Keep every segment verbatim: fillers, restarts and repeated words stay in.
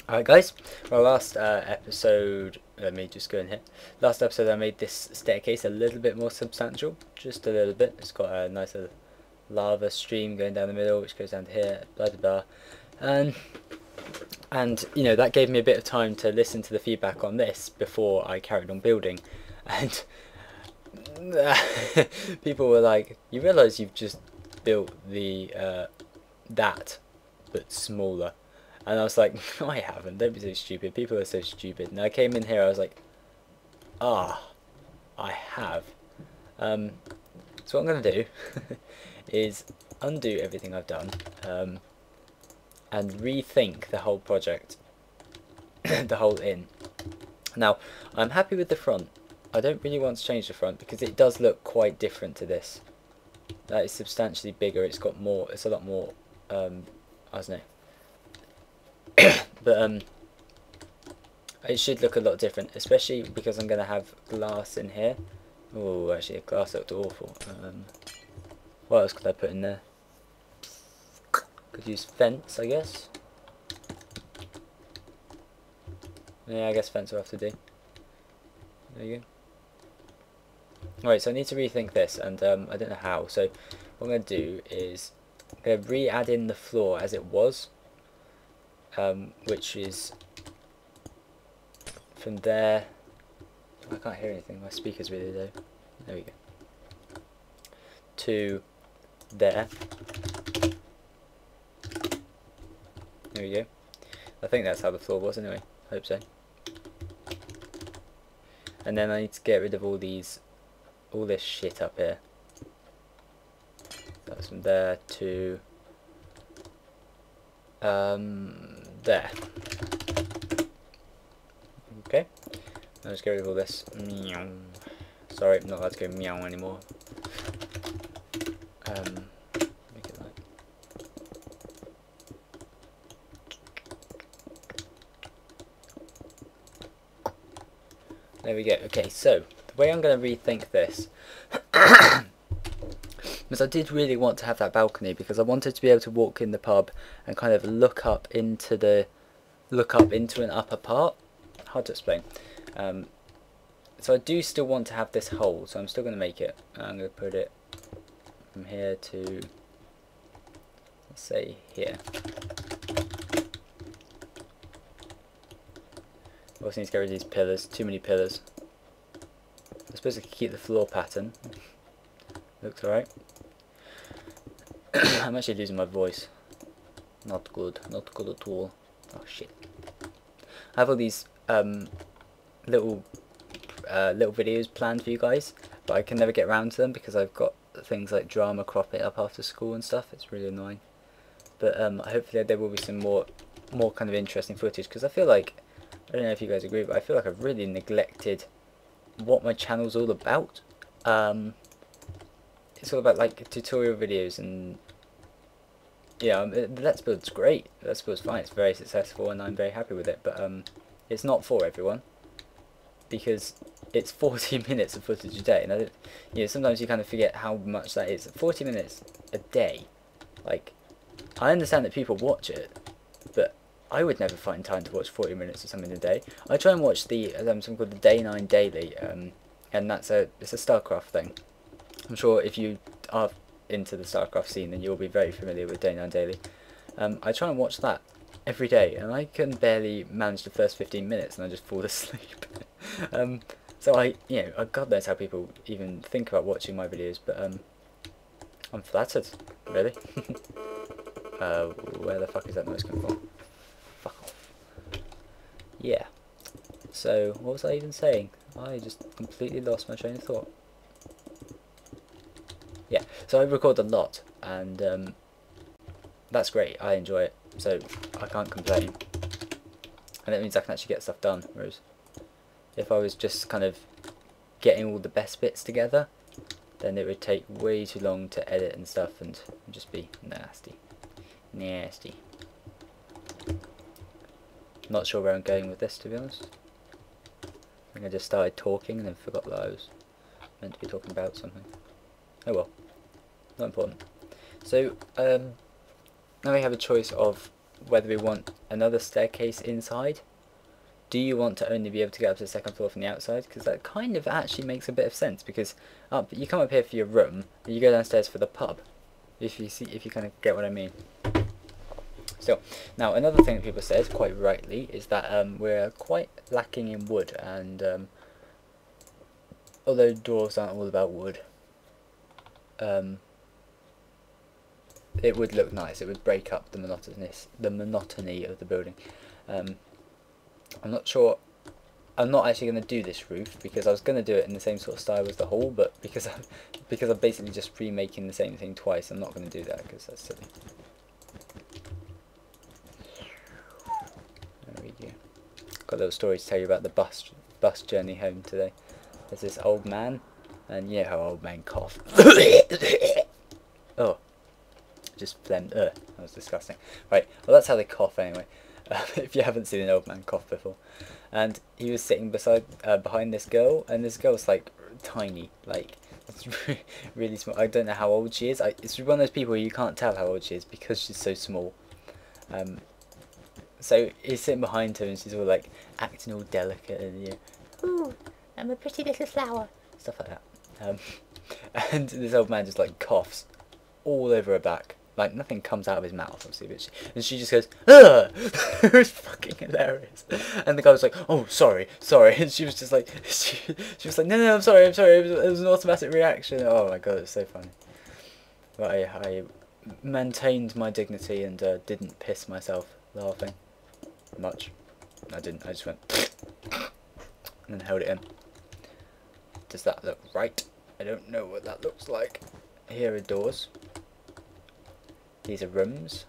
Alright guys, well last uh, episode, let me just go in here, last episode I made this staircase a little bit more substantial, just a little bit. It's got a nice little lava stream going down the middle which goes down to here, blah blah blah, and, and you know that gave me a bit of time to listen to the feedback on this before I carried on building, and people were like, you realise you've just built the, uh, that, but smaller. And I was like, no, I haven't. Don't be so stupid. People are so stupid. And I came in here, I was like, ah, I have. Um, so what I'm going to do is undo everything I've done um, and rethink the whole project, the whole inn. Now, I'm happy with the front. I don't really want to change the front because it does look quite different to this. That is substantially bigger. It's got more, it's a lot more, um, I don't know. But um, it should look a lot different, especially because I'm going to have glass in here. Oh, actually, the glass looked awful. Um, what else could I put in there? Could use fence, I guess. Yeah, I guess fence will have to do. There you go. Right, so I need to rethink this, and um, I don't know how. So what I'm going to do is I'm going to re-add in the floor as it was. Um, which is from there. I can't hear anything. My speaker's really low. There we go. To there. There we go. I think that's how the floor was anyway. I hope so. And then I need to get rid of all these, all this shit up here. That's from there to um. there. Okay, I'll just get rid of all this. Meow. Sorry, I'm not allowed to go meow anymore. Um, make it like. There we go. Okay, so the way I'm going to rethink this. Because I did really want to have that balcony because I wanted to be able to walk in the pub and kind of look up into the look up into an upper part. Hard to explain. Um, so I do still want to have this hole, so I'm still going to make it. I'm going to put it from here to, let's say, here. Also need to get rid of these pillars. Too many pillars. I suppose I could keep the floor pattern. Looks alright. I'm actually losing my voice. Not good. Not good at all. Oh shit. I have all these um, little uh, little videos planned for you guys, but I can never get around to them because I've got things like drama cropping up after school and stuff. It's really annoying. But um, hopefully there will be some more more kind of interesting footage because I feel like, I don't know if you guys agree, but I feel like I've really neglected what my channel's all about. Um, It's all about like tutorial videos and yeah, um, Let's Build's great. Let's Build's fine. It's very successful and I'm very happy with it. But um, it's not for everyone because it's forty minutes of footage a day, and I don't, you know, sometimes you kind of forget how much that is. forty minutes a day. Like, I understand that people watch it, but I would never find time to watch forty minutes of something a day. I try and watch the um, something called the Day Nine Daily, um, and that's a it's a StarCraft thing. I'm sure if you are into the StarCraft scene, then you'll be very familiar with Day nine Daily. Um, I try and watch that every day, and I can barely manage the first fifteen minutes, and I just fall asleep. um, so I, you know, God knows how people even think about watching my videos, but um, I'm flattered, really. uh, where the fuck is that noise coming from? Fuck off. Yeah. So, what was I even saying? I just completely lost my train of thought. Yeah, so I record a lot, and um, that's great. I enjoy it, so I can't complain. And it means I can actually get stuff done, whereas if I was just kind of getting all the best bits together, then it would take way too long to edit and stuff, and just be nasty. Nasty. Not sure where I'm going with this, to be honest. I think I just started talking and then forgot that I was meant to be talking about something. Oh well, not important. So, um, now we have a choice of whether we want another staircase inside. Do you want to only be able to get up to the second floor from the outside? Because that kind of actually makes a bit of sense, because up you come up here for your room and you go downstairs for the pub. If you see, if you kind of get what I mean. So now another thing that people said quite rightly is that um, we're quite lacking in wood, and um, although dwarves aren't all about wood, um, it would look nice. It would break up the monotonous, the monotony of the building. Um, I'm not sure. I'm not actually going to do this roof because I was going to do it in the same sort of style as the hall, but because I'm because I'm basically just remaking the same thing twice, I'm not going to do that because that's silly. There we go. Got a little story to tell you about the bus bus journey home today. There's this old man, and you know how old men cough. Oh, just phlegmed. Ugh, that was disgusting. Right, well that's how they cough anyway. Um, if you haven't seen an old man cough before. And he was sitting beside, uh, behind this girl, and this girl's like tiny, like it's really, really small. I don't know how old she is. I, it's one of those people where you can't tell how old she is because she's so small. Um, so he's sitting behind her, and she's all like acting all delicate, and you know, ooh, I'm a pretty little flower, stuff like that. Um, and this old man just like coughs all over her back. Like, nothing comes out of his mouth, obviously, but she, and she just goes, ugh! It was fucking hilarious. And the guy was like, oh, sorry, sorry. And she was just like, she, she was like, no, no, I'm sorry, I'm sorry. It was, it was an automatic reaction. Oh my god, it was so funny. But I, I maintained my dignity and uh, didn't piss myself laughing much. I didn't, I just went, and then held it in. Does that look right? I don't know what that looks like. Here are doors. These are rooms.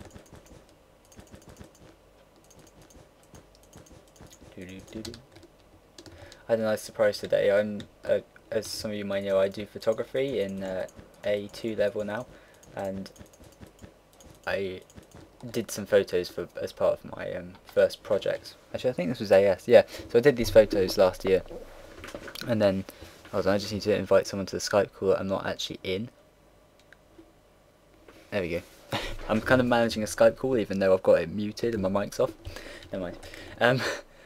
Doo -doo -doo -doo. I had a nice surprise today. I'm, uh, as some of you might know, I do photography in uh, A two level now, and I did some photos for as part of my um, first project. Actually, I think this was A S. Yeah, so I did these photos last year, and then I was I just need to invite someone to the Skype call that I'm not actually in. There we go. I'm kind of managing a Skype call even though I've got it muted and my mic's off. Never mind. Um,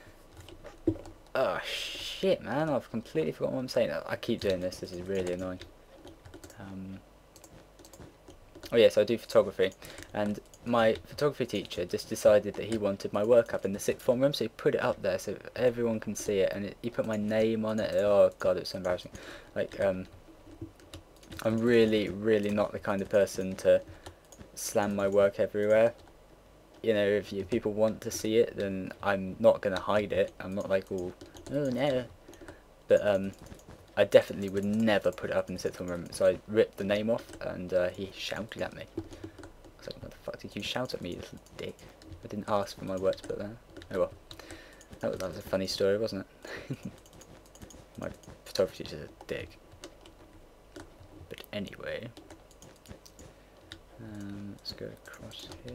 oh shit, man! I've completely forgotten what I'm saying. I keep doing this. This is really annoying. Um, oh yes, yeah, so I do photography, and my photography teacher just decided that he wanted my work up in the sixth form room, so he put it up there so everyone can see it, and it, he put my name on it. Oh god, it was so embarrassing. Like, um, I'm really, really not the kind of person to slam my work everywhere. You know, if you, people want to see it, then I'm not going to hide it. I'm not like, all, oh no. But um, I definitely would never put it up in the sixth form room. So I ripped the name off, and uh, he shouted at me. I was like, what the fuck did you shout at me, you little dick? I didn't ask for my work to put there. Oh well. That was, that was a funny story, wasn't it? My photography teacher's a dick. But anyway, um, let's go across here.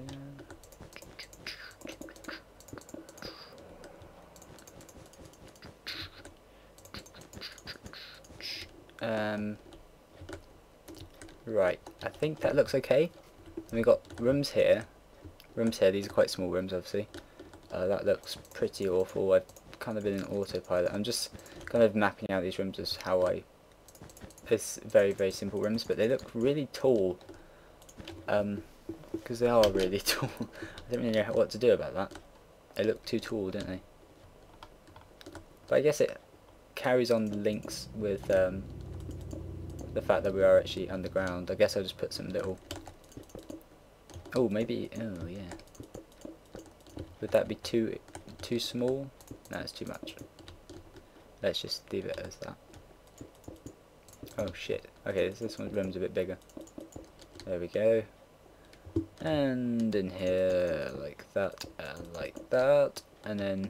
Um, right, I think that looks okay. And we've got rooms here. Rooms here, these are quite small rooms obviously. Uh, that looks pretty awful. I've kind of been in autopilot. I'm just kind of mapping out these rooms as how I... It's very, very simple rooms, but they look really tall. Um, because they are really tall. I don't really know what to do about that. They look too tall, don't they? But I guess it carries on the links with um, the fact that we are actually underground. I guess I'll just put some little... Oh, maybe... Oh, yeah. Would that be too too small? No, it's too much. Let's just leave it as that. Oh, shit. Okay, this, this one's room's a bit bigger. There we go. And in here, like that, and like that. And then...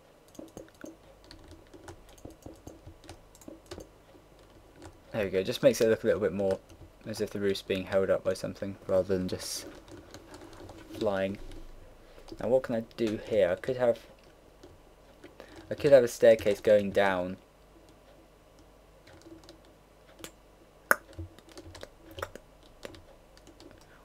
There we go, just makes it look a little bit more as if the roof's being held up by something rather than just flying. Now what can I do here? I could have I could have a staircase going down.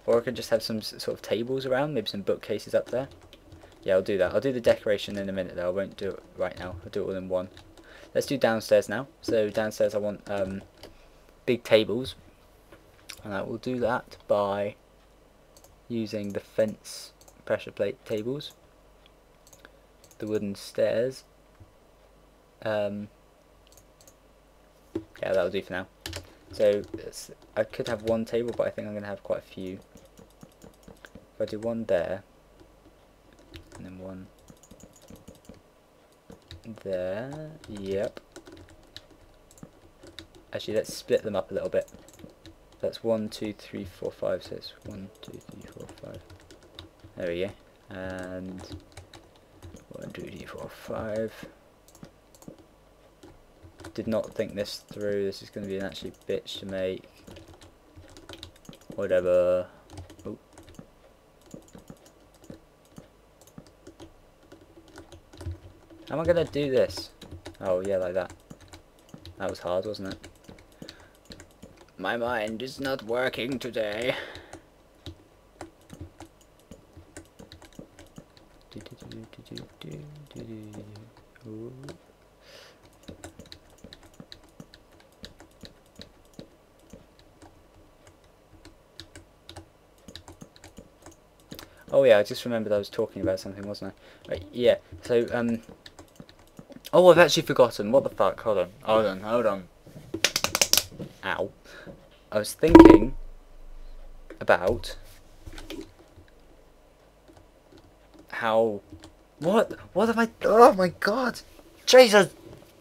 Or I could just have some sort of tables around, maybe some bookcases up there. Yeah, I'll do that. I'll do the decoration in a minute though. I won't do it right now. I'll do it all in one. Let's do downstairs now. So downstairs I want um, big tables. And I will do that by using the fence pressure plate tables. The wooden stairs. Um, yeah, that'll do for now. So it's, I could have one table, but I think I'm going to have quite a few. If I do one there, and then one there, yep. Actually, let's split them up a little bit. That's one, two, three, four, five. So it's one, two, three, four, five. There we go. And one, two, three, four, five. Did not think this through. This is going to be an actually bitch to make. Whatever. Oh. How am I going to do this? Oh yeah, like that. That was hard, wasn't it? My mind is not working today. Ooh. Oh yeah, I just remembered I was talking about something, wasn't I? Right, yeah, so, um... oh, I've actually forgotten. What the fuck? Hold on. Hold on, hold on. Ow. I was thinking about how... What? What have I... Oh my god! Jesus!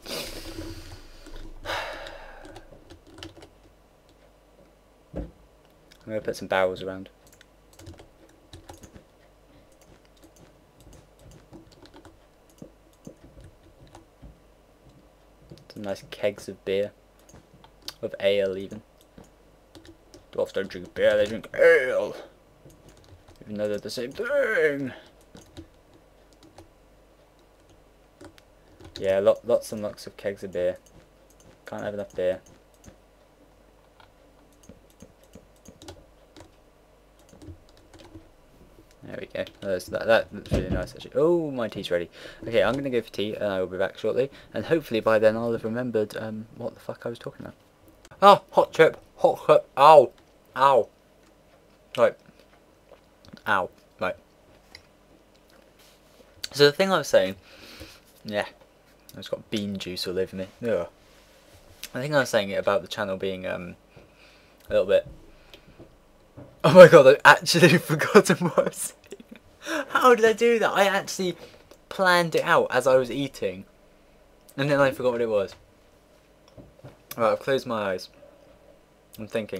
I'm going to put some barrels around. Some nice kegs of beer. Of ale, even. Dwarfs don't drink beer, they drink ale! Even though they're the same thing! Yeah, lot, lots and lots of kegs of beer. Can't have enough beer. There we go. That's, that, that looks really nice actually. Oh, my tea's ready. Okay, I'm going to go for tea and I will be back shortly. And hopefully by then I'll have remembered um, what the fuck I was talking about. Oh, hot chip. Hot chip. Ow. Ow. Right. Ow. Right. So the thing I was saying, yeah, I just got bean juice all over me. Ugh. I think I was saying it about the channel being um a little bit. Oh my god, I actually forgotten what I was saying. How did I do that? I actually planned it out as I was eating, and then I forgot what it was. Right, I've closed my eyes. I'm thinking.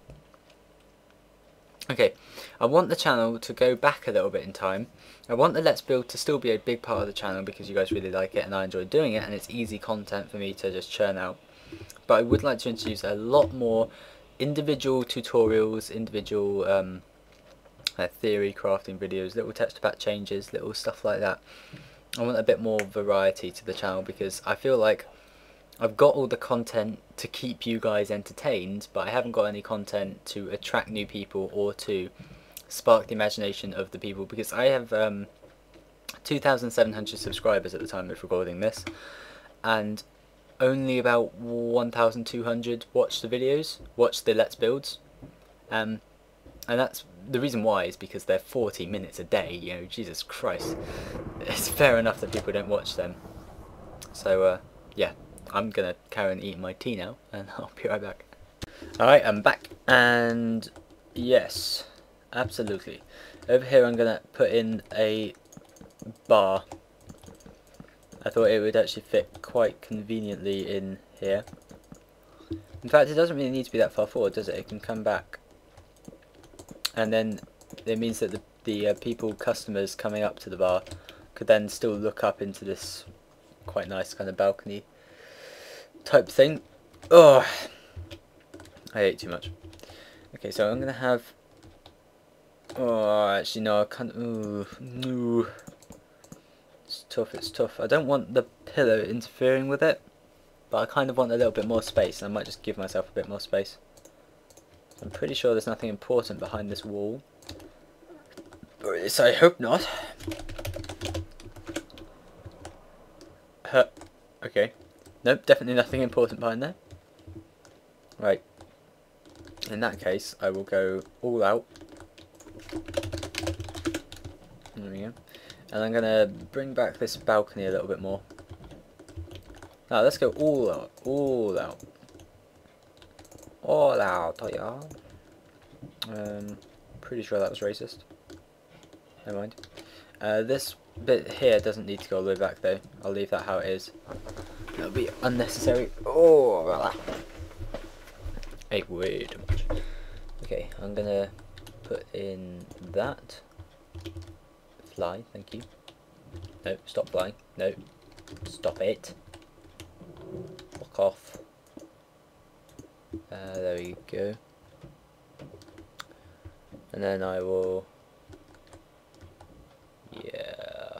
Okay, I want the channel to go back a little bit in time. I want the Let's Build to still be a big part of the channel because you guys really like it and I enjoy doing it and it's easy content for me to just churn out. But I would like to introduce a lot more individual tutorials, individual um, uh, theory crafting videos, little text pack changes, little stuff like that. I want a bit more variety to the channel because I feel like I've got all the content to keep you guys entertained, but I haven't got any content to attract new people or to spark the imagination of the people, because I have um, two thousand seven hundred subscribers at the time of recording this, and only about one thousand two hundred watch the videos, watch the Let's Builds, um, and that's the reason why is because they're forty minutes a day. You know, Jesus Christ, it's fair enough that people don't watch them. So uh, yeah. I'm gonna carry on eating my tea now, and I'll be right back. Alright, I'm back, and yes, absolutely. Over here I'm gonna put in a bar. I thought it would actually fit quite conveniently in here. In fact, it doesn't really need to be that far forward, does it? It can come back, and then it means that the, the uh, people, customers coming up to the bar could then still look up into this quite nice kind of balcony type thing. Oh, I ate too much. Okay, so I'm gonna have. Oh, actually no, I can't. Ooh, no. It's tough. It's tough. I don't want the pillow interfering with it, but I kind of want a little bit more space. I might just give myself a bit more space. So I'm pretty sure there's nothing important behind this wall. Or at least I hope not. Huh. Okay. Nope, definitely nothing important behind there. Right. In that case, I will go all out. There we go. And I'm going to bring back this balcony a little bit more. Now, let's go all out. All out. All out, oh yeah. Um, pretty sure that was racist. Never mind. Uh, this bit here doesn't need to go all the way back though. I'll leave that how it is. That'll be unnecessary. Oh, ate way too much. Okay, I'm gonna put in that. Fly, thank you. No, stop flying. No, stop it. Fuck off. Uh, there we go. And then I will. Yeah.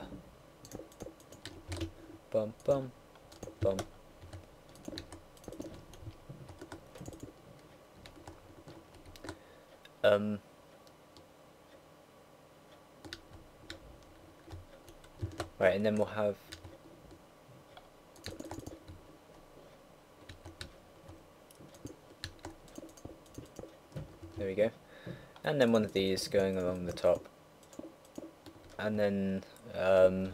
Bum bum bum. Um. Right, and then we'll have. There we go. And then one of these going along the top. And then, um,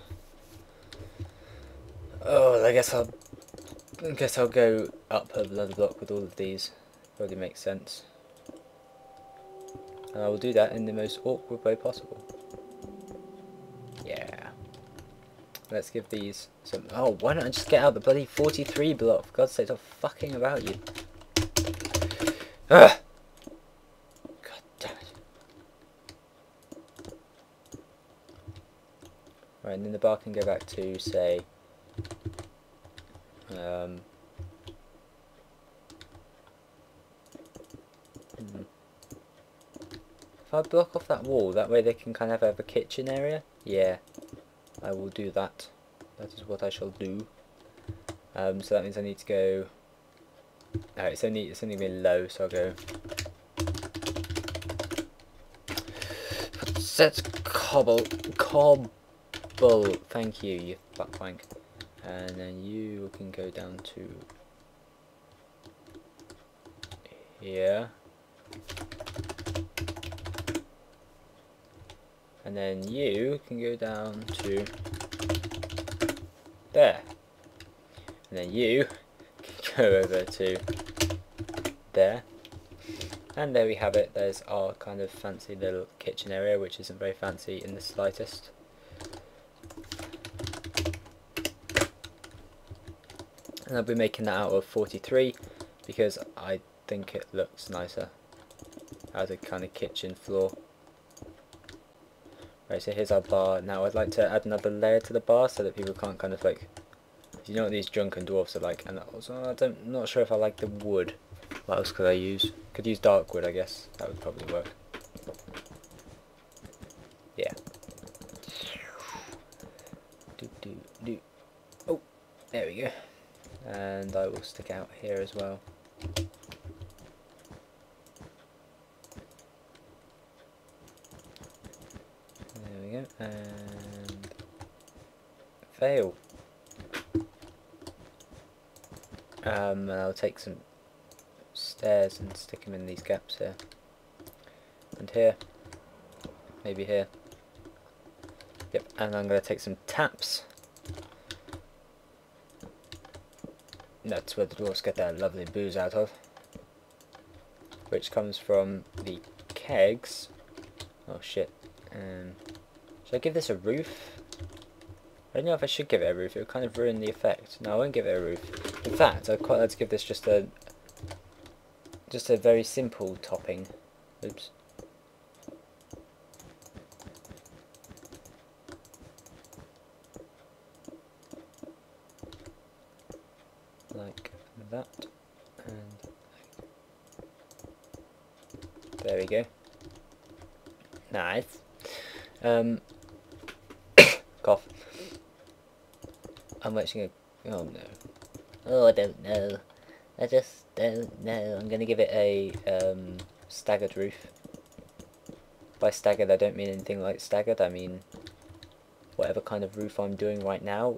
oh, I guess I'll, I guess I'll go up another block with all of these. Probably makes sense. And I will do that in the most awkward way possible. Yeah. Let's give these some. Oh, why don't I just get out the bloody forty-three block? For God's sake, stop fucking about you. Ugh! Right, and then the bar can go back to, say, um, hmm. if I block off that wall, that way they can kind of have a kitchen area. Yeah, I will do that. That is what I shall do. Um, so that means I need to go. Oh, it's only it's only really low, so I'll go. Set cobble cobble. Thank you, you butt wank. And then you can go down to here. And then you can go down to there. And then you can go over to there. And there we have it. There's our kind of fancy little kitchen area, which isn't very fancy in the slightest. And I'll be making that out of forty-three because I think it looks nicer as a kind of kitchen floor. Right, so here's our bar. Now I'd like to add another layer to the bar so that people can't kind of like, you know what these drunken dwarfs are like, and also I don't, I'm not sure if I like the wood. What else could I use? Could use dark wood, I guess. That would probably work. Yeah. Do, do, do. Oh, there we go. And I will stick out here as well. There we go, and fail. Um, and I'll take some stairs and stick them in these gaps here. And here. Maybe here. Yep, and I'm going to take some taps. That's where the dwarves get their lovely booze out of, which comes from the kegs. Oh shit. Um, should I give this a roof? I don't know if I should give it a roof. It would kind of ruin the effect. No, I won't give it a roof. In fact, I'd quite like to give this just a just a very simple topping. Oops. Like that, and there we go. Nice. Um, cough. I'm actually gonna. Oh no. Oh, I don't know. I just don't know. I'm gonna give it a um, staggered roof. By staggered I don't mean anything like staggered, I mean whatever kind of roof I'm doing right now.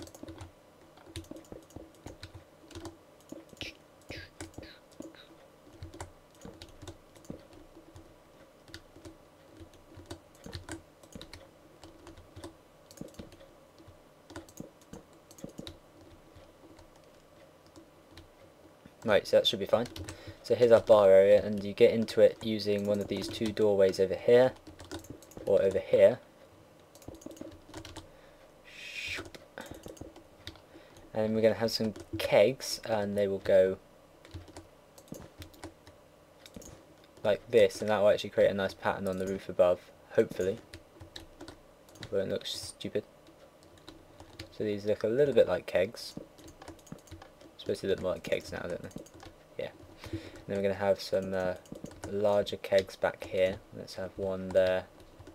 Right, so that should be fine. So here's our bar area, and you get into it using one of these two doorways over here, or over here. And we're going to have some kegs, and they will go like this, and that will actually create a nice pattern on the roof above, hopefully. It won't look stupid. So these look a little bit like kegs. Supposed to look more like kegs now, don't they? Yeah. And then we're going to have some uh, larger kegs back here. Let's have one there.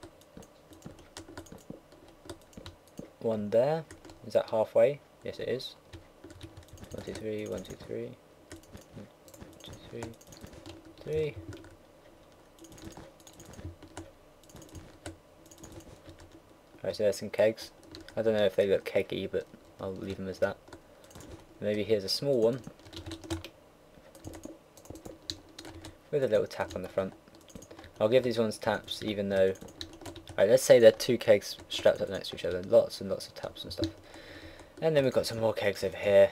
One there. Is that halfway? Yes, it is. One, two, three. One, two, three. One, two, three. Three. Alright, so there's some kegs. I don't know if they look keggy, but I'll leave them as that. Maybe here's a small one with a little tap on the front. I'll give these ones taps even though... Alright, let's say they're two kegs strapped up next to each other. Lots and lots of taps and stuff. And then we've got some more kegs over here.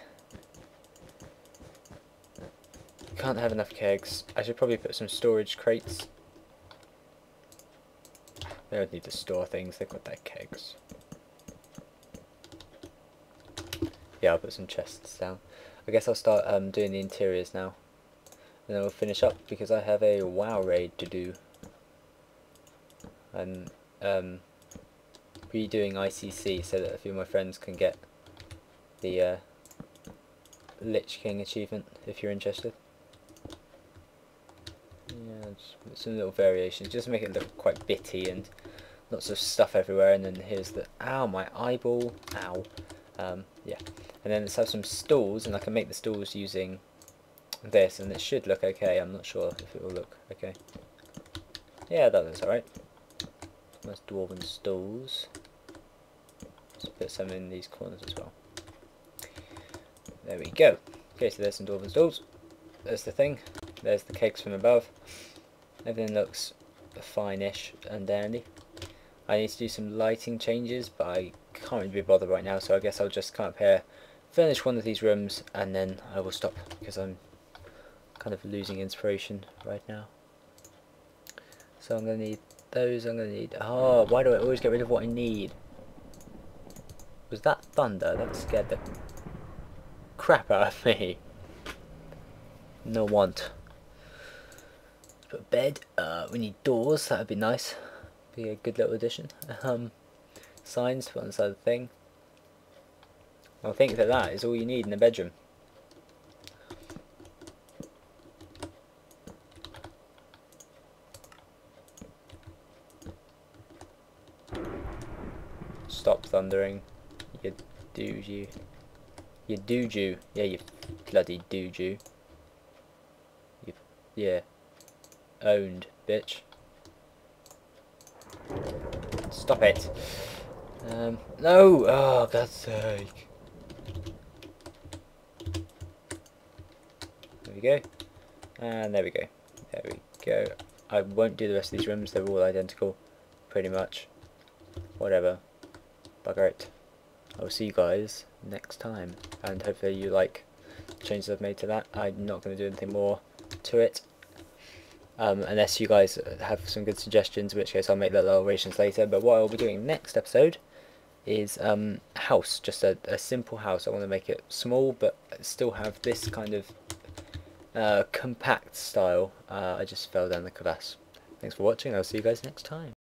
Can't have enough kegs. I should probably put some storage crates. They don't need to store things, they've got their kegs. Yeah, I'll put some chests down. I guess I'll start um, doing the interiors now. And then we'll finish up because I have a WoW raid to do. I'm um, redoing I C C so that a few of my friends can get the uh, Lich King achievement if you're interested. Yeah, just some little variations, just to make it look quite bitty and lots of stuff everywhere. And then here's the... Ow, my eyeball. Ow. Um, yeah. And then let's have some stalls, and I can make the stalls using this, and it should look okay. I'm not sure if it will look okay. Yeah, that looks alright. Nice dwarven stalls. Let's put some in these corners as well. There we go. Okay, so there's some dwarven stalls. There's the thing. There's the kegs from above. Everything looks fine-ish and dandy. I need to do some lighting changes, but I can't really be bothered right now, so I guess I'll just come up here, furnish one of these rooms, and then I will stop because I'm kind of losing inspiration right now. So I'm going to need those, I'm going to need... Oh, why do I always get rid of what I need? Was that thunder? That scared the crap out of me. No want. Put a bed. Uh, we need doors, that would be nice. Be a good little addition. Um, signs to put on the side of the thing. I think that that is all you need in a bedroom. Stop thundering. You dooju. You. You dooju. Yeah, you bloody dooju. You. Yeah. Owned, bitch. Stop it. Um, no! Oh, God's sake. There we go. And there we go. There we go. I won't do the rest of these rooms, they're all identical. Pretty much. Whatever. Bugger it. I will see you guys next time. And hopefully you like the changes I've made to that. I'm not going to do anything more to it. Um, unless you guys have some good suggestions, in which case I'll make little alterations later. But what I'll be doing next episode is um, house, just a, a simple house. I want to make it small, but still have this kind of uh, compact style. Uh, I just fell down the crevasse. Thanks for watching. I'll see you guys next time.